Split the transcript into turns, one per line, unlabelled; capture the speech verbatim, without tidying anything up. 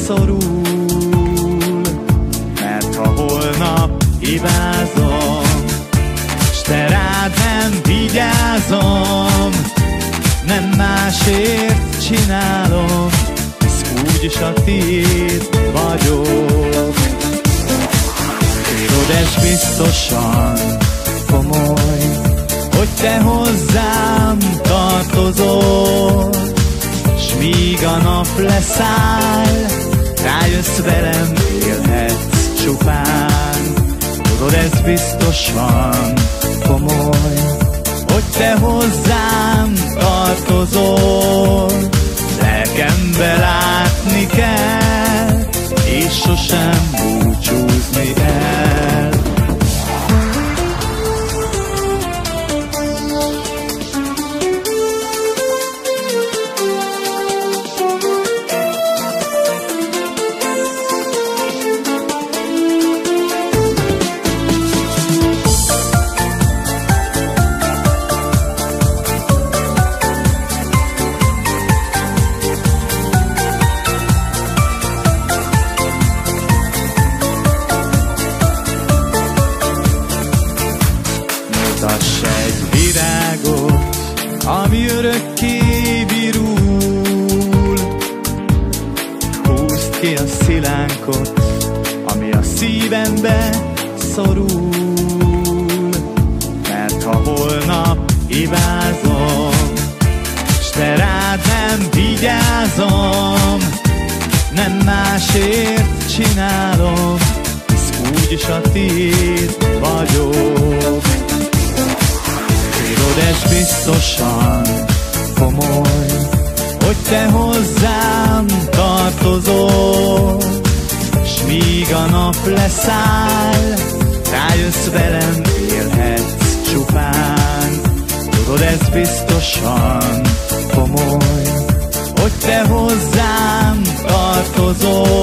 szorul, mert ha holnap hibázom, s te rád nem vigyázom, nem másért csinálom, hisz úgyis a tiéd vagyok. Tudod, ez biztosan komoly, hogy te hozzám tartozol, s míg a nap leszáll, rájössz velem, élhetsz csupán. Tudod, ez biztosan komoly, hogy te hozzám tartozol, lelkembe látni kell, és sosem búcsúzni el. Mutass egy virágot, ami örökké virul, húzd ki a szilánkot, ami a szívembe szorul, mert ha holnap hibázom, s te rád nem vigyázom, nem másért csinálom, hisz úgyis a tiéd vagyok. Tudod, ez biztosan komoly, hogy te hozzám tartozol, s míg a nap leszáll, rájössz velem, élhetsz csupán. Tudod, ez biztosan komoly, hogy te hozzám tartozol,